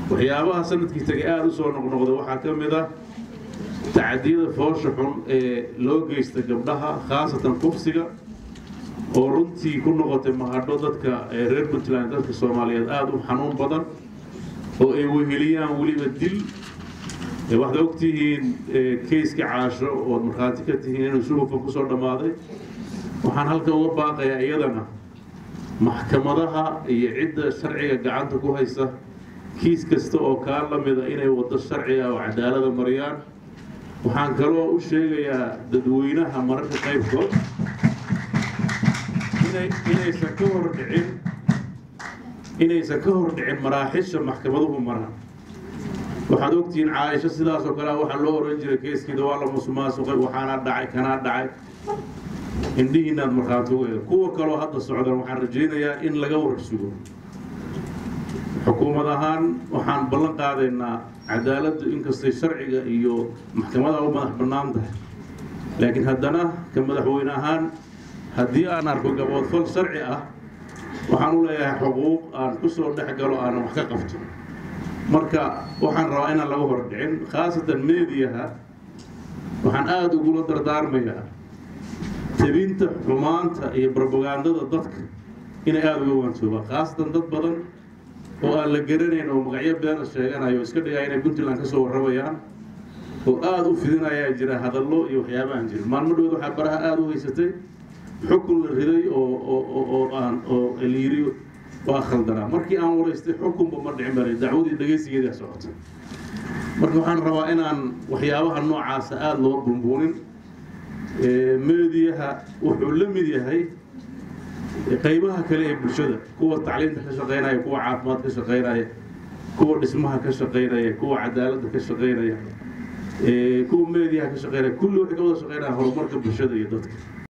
waxyaabaha sanadkii tagay aad u soo noqnoqday waxaa ka mid ah tacadiyada foosha xun ee loo geysta gabdhaha khaasatan kufsiga oo runtii ku noqotay mahadho dadka reer Puntland dadka Soomaaliyeed aad u xanuun badan oo ay weheliyaan waliba dil waxaad ogtihiin keiska caasho oo markhaati ka tihiin inuu suufa ku soo dhamaaday waxaan halka uga baaqayaa iyadana maxkamadaha iyo cidda sharciga gacanta ku haysa kiis kasta oo ka lamida inay wado sharciga oo cadaalad mariyaan waxaan kaloo u sheegayaa dadweynaha mararka qaybkood inaysan ka hor dhicin maraaxisha maxkamaduhu maraan waxaad ogtihiin Caaisha sidaas oo kale waxa loo oran jiray keeskeeda waa la musuqmaasuqay waxaana dhacay kana dhacay indhihiinaad markhaati u eedo kuwa kaloo hadda socdaan waxaan rajaynayaa in laga warsugo xukuumad ahaan waxaan ballan qaadaynaa cadaaladdu inkastay sharciga iyo maxkamadaha u madax bannaan tahay laakiin haddana ka madaxweyne ahaan haddii aan arko gaboodfal sharci ah waxaan u leeyahay xuquuq aan ku soo dhex galo aan wax ka qabto marka waxaan rabaa inaan laga hor dhicin khaasatan meediyaha waxaan aad ugu dardaarmayaa tabinta xumaanta iyo propagandada dadka inay aad uga waantoobaan khaasatan dad badan oo aan la garanayn oo magacyo been sheeganayo iska dhigay inay Puntland ka soo warabayaan oo aad u fidinaya jira hadallo iyo waxyaabahan jira maalmo dhow waxa baraha aad u haysatay xukun la riday oo eliiri waa khaldana markii aan wareystay xukunba ma dhicin bari dacwadii dhageysigeeda socotay marka waxaan rabaa inaan waxyaabaha noocaas aad loo bumbuunin meediyaha wuxuu la mid yahay qaybaha kale ee bulshada kuwa tacliinta ka shaqeynaya kuwa caafimaad ka shaqeynaya kuwa dhismaha ka shaqeynaya kuwa cadaaladda ka shaqeynaya kuwa meediyaha ka shaqeynaya kullu wixii ka wada shaqeynaya horumarka bulshada iyo dadka